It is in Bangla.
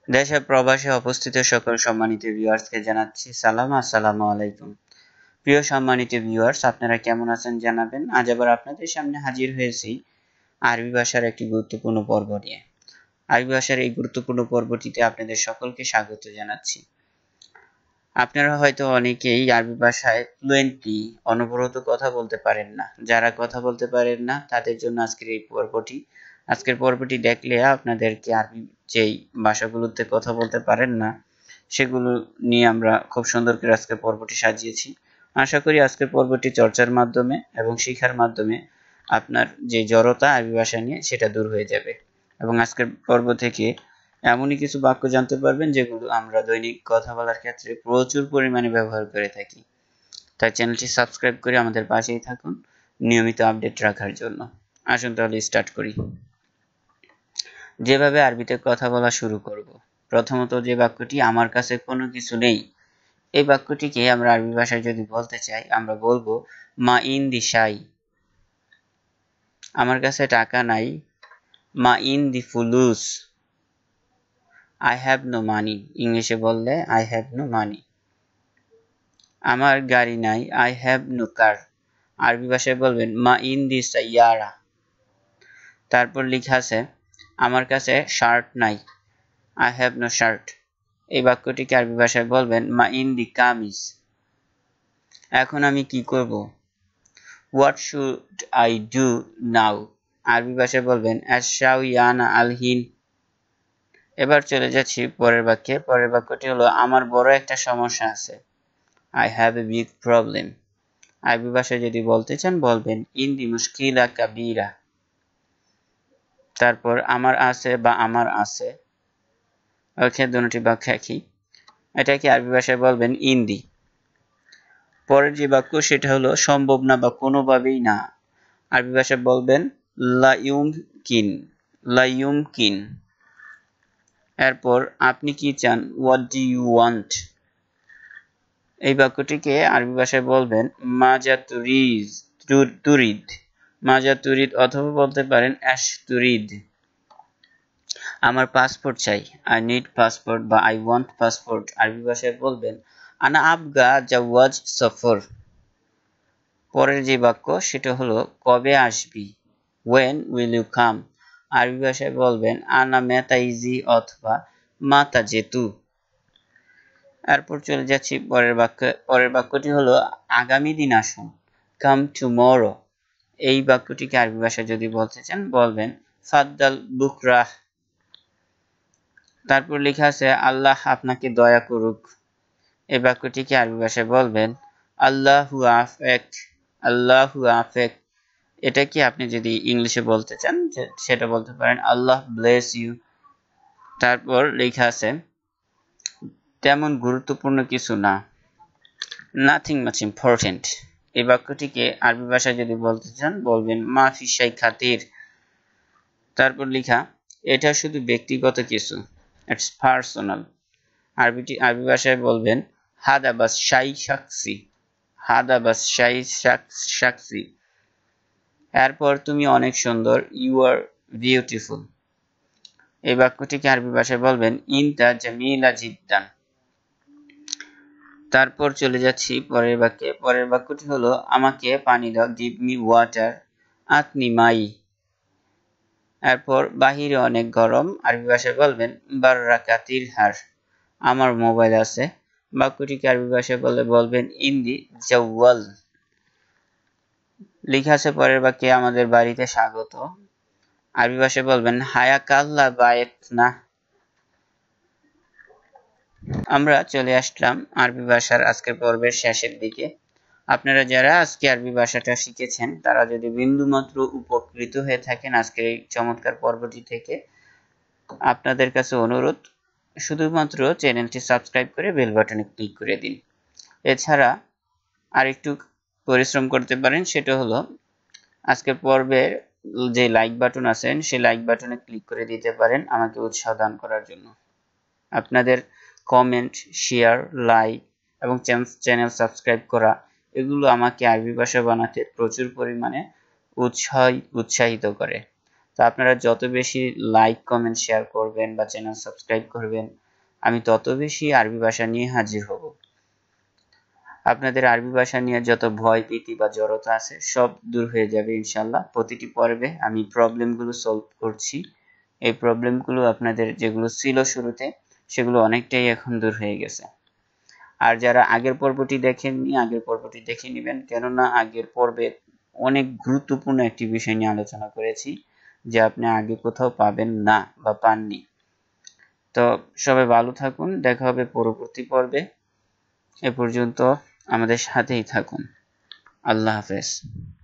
দেশে প্রবাসে অবস্থিত সকল সম্মানিত ভিউয়ার্সকে জানাচ্ছি সালাম, আসসালামু আলাইকুম। প্রিয় সম্মানিত ভিউয়ার্স, আপনারা কেমন আছেন জানাবেন। আজ আবার আপনাদের সামনে হাজির হয়েছি আরবি ভাষার একটি গুরুত্বপূর্ণ পর্ব নিয়ে। আরবি ভাষার এই গুরুত্বপূর্ণ পর্বটিতে আপনাদের সকলকে স্বাগত জানাচ্ছি। আপনারা হয়তো অনেকেই আরবি ভাষায় ফ্লুয়েন্টলি অনবরত কথা বলতে পারেন না। যারা কথা বলতে পারেন না তাদের জন্য আজকের পর্বটি দেখলে আপনাদেরকে আরবি যেই ভাষাগুলোতে কথা বলতে পারেন না সেগুলো নিয়ে আমরা খুব সুন্দর করে আজকের পর্বটি সাজিয়েছি। আশা করি আজকের পর্বটি চর্চার মাধ্যমে এবং শিক্ষার মাধ্যমে আপনার যে জড়তা আরবি ভাষা নিয়ে সেটা দূর হয়ে যাবে এবং আজকের পর্ব থেকে এমনই কিছু বাক্য জানতে পারবেন যেগুলো আমরা দৈনিক কথা বলার ক্ষেত্রে প্রচুর পরিমাণে ব্যবহার করে থাকি। তাই চ্যানেলটি সাবস্ক্রাইব করে আমাদের পাশেই থাকুন নিয়মিত আপডেট রাখার জন্য। আসুন তাহলে স্টার্ট করি। যেভাবে আরবিতে কথা বলা শুরু করব, প্রথমত যে বাক্যটি আমার কাছে কোনো কিছু নেই, এই বাক্যটিকে আমরা আরবি ভাষায় যদি বলতে চাই আমরা বলবো মা ইন দি শাই। আমার কাছে টাকা নাই, মা ইন দি ফুলুস। আই হ্যাভ নো মানি, ইংলিশে বললে আই হ্যাভ নো মানি। আমার গাড়ি নাই, আই হ্যাভ নো কার। আরবি ভাষায় বলবেন মা ইন দি সাইয়ারা। তারপর লেখা আছে আমার কাছে শার্ট নাই, আই হ্যাভ নো শার্ট। এই বাক্যটিকে আরবি ভাষায় বলবেন মা ইন দি কামিজ। এখন আমি কি করব, what should I do now. Arabi ভাষায় বলবেন আশ-শাওয়ানা আল-হিন। এবার চলে যাচ্ছি পরের বাক্যে। পরের বাক্যটি হলো আমার বড় একটা সমস্যা আছে, I have a big problem. Arabi ভাষায় যদি বলতে চান বলবেন ইন্দি মুশকিলা কাবীরা। তারপর আমার আছে বা আমার আছে, ওকে, দুটি বাক্য একই। এটাকে আরবি ভাষায় বলবেন ইন্দি। পরের যে বাক্য সেটা হলো সম্ভব না বা কোনোভাবেই না। আরবি ভাষায় বলবেন লা ইউমকিন, লা ইউমকিন। এরপর আপনি কি চান, হোয়াট ডু ইউ ওয়ান্ট। এই বাক্যটিকে আরবি ভাষায় বলবেন মাজা তুরিদ, মাজা তুরিদ, অথবা বলতে পারেন আশ তুরিদ। আমার পাসপোর্ট চাই, আই নিড পাসপোর্ট বা আই ওয়ান্ট পাসপোর্ট। আরবি ভাষায় বলবেন আনা আবগা জাওয়াজ সফর। পরের যে বাক্য সেটা হলো কবে আসবি, when will you come। আরবি ভাষায় বলবেন আনা মেতাইজি অথবা মাতা জেতু। এরপর চলে যাচ্ছি পরের বাক্যটি হলো আগামী দিন আসুন, come tomorrow। এই বাক্যটিকে আরবি ভাষায় যদি বলতে চান বলবেন ফাদ্দাল বুকরাহ। তারপর লেখা আছে আল্লাহ আপনাকে দয়া করুক। এই বাক্যটিকে আরবি ভাষায় বলবেন আল্লাহু আফেক, আল্লাহু আফেক। এটা কি আপনি যদি ইংলিশে বলতে চান সেটা বলতে পারেন আল্লাহ ব্লেস ইউ। তারপর লেখা আছে তেমন গুরুত্বপূর্ণ কিছু না, নাথিং মাচ ইম্পর্টেন্ট। এই বাক্যটিকে আরবি ভাষায় যদি বলতে চান বলবেন মা ফি শাই খাতির। তারপর লেখা এটা শুধু ব্যক্তিগত কিছু, ইটস পার্সোনাল। আরবি ভাষায় বলবেন হাদা বাস শাই শাকসি, হাদা বাস শাই শাকসি। এরপর তুমি অনেক সুন্দর, ইউ আর বিউটিফুল। এই বাক্যটিকে আরবি ভাষায় বলবেন ইনতা জামিলা জিদ্দান। তারপর চলে যাচ্ছি পরের বাক্যে। পরের বাক্যটি হলো আমাকে পানি দাও, গিভ মি ওয়াটার, আতনি মাই। এরপর বাহিরে অনেক গরম, আরবি ভাষায় বলবেন বাররা কাতির হার। আমার মোবাইল আছে। বাক্যটিকে আরবি ভাষায় বলবেন ইন্দি জাওয়াল। লেখা আছে পরের বাক্যে আমাদের বাড়িতে স্বাগত। আরবি ভাষায় বলবেন হায়াকাল্লা বায়েতনা। আমরা চলে আসলাম আরবি ভাষার আজকের পর্বের শেষের দিকে। আপনারা যারা আজকে আরবি ভাষাটা শিখেছেন তারা যদি বিন্দুমাত্র উপকৃত হয়ে থাকেন আজকের এই চমৎকার পর্বটি থেকে, আপনাদের কাছে অনুরোধ শুধুমাত্র চ্যানেলটি সাবস্ক্রাইব করে বেল বাটনে ক্লিক করে দিন। এছাড়া আরেকটু পরিশ্রম করতে পারেন, সেটা হলো আজকের পর্বের যে লাইক বাটন আছেন সেই লাইক বাটনে ক্লিক করে দিতে পারেন আমাকে উৎসাহ দান করার জন্য। আপনাদের কমেন্ট, শেয়ার, লাইক এবং চ্যানেল সাবস্ক্রাইব করা এগুলো আমাকে আরবি ভাষা বানাতে প্রচুর পরিমাণে উৎসাহিত করে। তো আপনারা যত বেশি লাইক কমেন্ট শেয়ার করবেন বা চ্যানেল সাবস্ক্রাইব করবেন, আমি তত বেশি আরবি ভাষা নিয়ে হাজির হব। আপনাদের আরবি ভাষা নিয়ে যত ভয় ভীতি বা জড়তা আছে সব দূর হয়ে যাবে ইনশাল্লাহ। প্রতিটি পর্বে আমি প্রবলেমগুলো সলভ করছি। এই প্রবলেমগুলো আপনাদের যেগুলো ছিল শুরুতে সেগুলো অনেকটাই এখন দূর হয়ে গেছে। আর যারা আগের পর্বটি দেখেননি আগের পর্বটি দেখে নেবেন, কেননা আগের পর্বে অনেক গুরুত্বপূর্ণ একটি বিষয় নিয়ে আলোচনা করেছি যে আপনি আগে কোথাও পাবেন না বা পাননি। তো সবাই ভালো থাকুন, দেখা হবে পরবর্তী পর্বে। এ পর্যন্ত আমাদের সাথেই থাকুন। আল্লাহ হাফেজ।